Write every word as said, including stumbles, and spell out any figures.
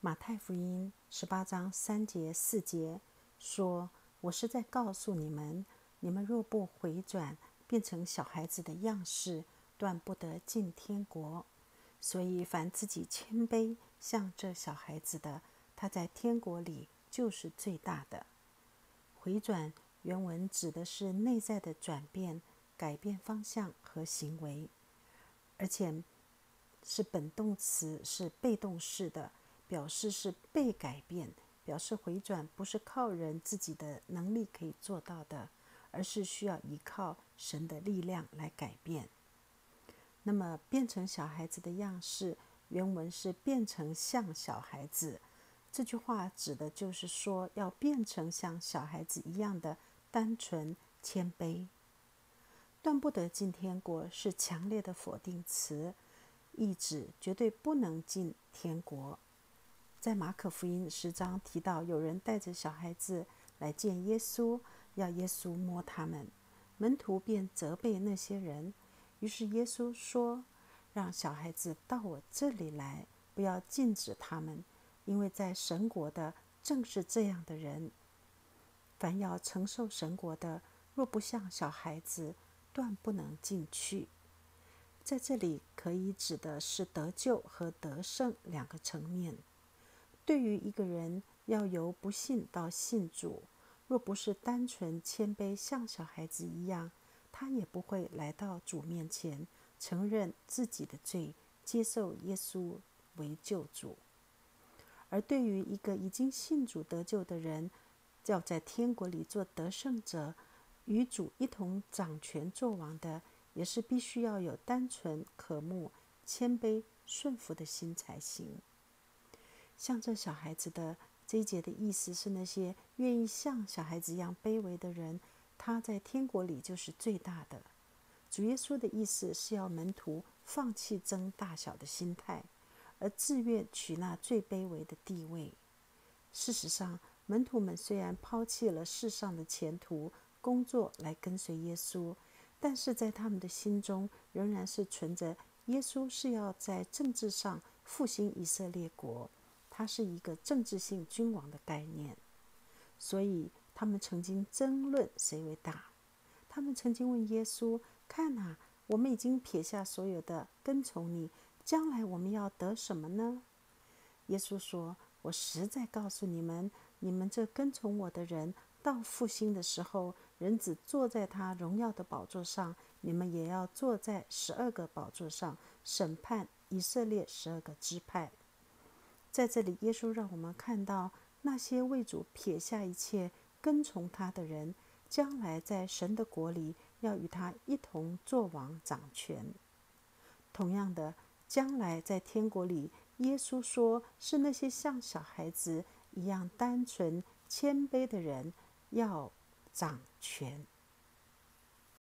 马太福音十八章三节四节说：“我是在告诉你们，你们若不回转，变成小孩子的样式，断不得进天国。所以凡自己谦卑，像这小孩子的，他在天国里就是最大的。”回转原文指的是内在的转变、改变方向和行为，而且是本动词，是被动式的，表示是被改变，表示回转不是靠人自己的能力可以做到的，而是需要依靠神的力量来改变。那么变成小孩子的样式，原文是变成像小孩子。这句话指的就是说，要变成像小孩子一样的单纯谦卑。断不得进天国是强烈的否定词，意指绝对不能进天国。在马可福音十章提到，有人带着小孩子来见耶稣，要耶稣摸他们，门徒便责备那些人。于是耶稣说：“让小孩子到我这里来，不要禁止他们，因为在神国的正是这样的人。凡要承受神国的，若不像小孩子，断不能进去。”在这里可以指的是得救和得胜两个层面。对于一个人要由不信到信主，若不是单纯谦卑像小孩子一样，他也不会来到主面前，承认自己的罪，接受耶稣为救主。而对于一个已经信主得救的人，要在天国里做得胜者，与主一同掌权作王的，也是必须要有单纯、渴慕、谦卑、顺服的心才行。像这小孩子的这一节的意思是，那些愿意像小孩子一样卑微的人，他在天国里就是最大的。主耶稣的意思是要门徒放弃争大小的心态，而自愿取那最卑微的地位。事实上，门徒们虽然抛弃了世上的前途、工作来跟随耶稣，但是在他们的心中仍然是存着耶稣是要在政治上复兴以色列国，他是一个政治性君王的概念。所以他们曾经争论谁为大。他们曾经问耶稣：“看啊，我们已经撇下所有的跟从你，将来我们要得什么呢？”耶稣说：“我实在告诉你们，你们这跟从我的人，到复兴的时候，人子坐在他荣耀的宝座上，你们也要坐在十二个宝座上，审判以色列十二个支派。”在这里，耶稣让我们看到那些为主撇下一切跟从他的人，将来在神的国里要与他一同作王掌权。同样的，将来在天国里，耶稣说是那些像小孩子一样单纯谦卑的人要掌权。